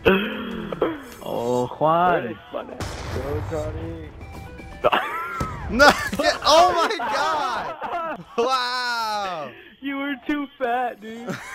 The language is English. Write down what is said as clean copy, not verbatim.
Oh, Juan. Go, Johnny. No! Oh my god! Wow! You were too fat, dude.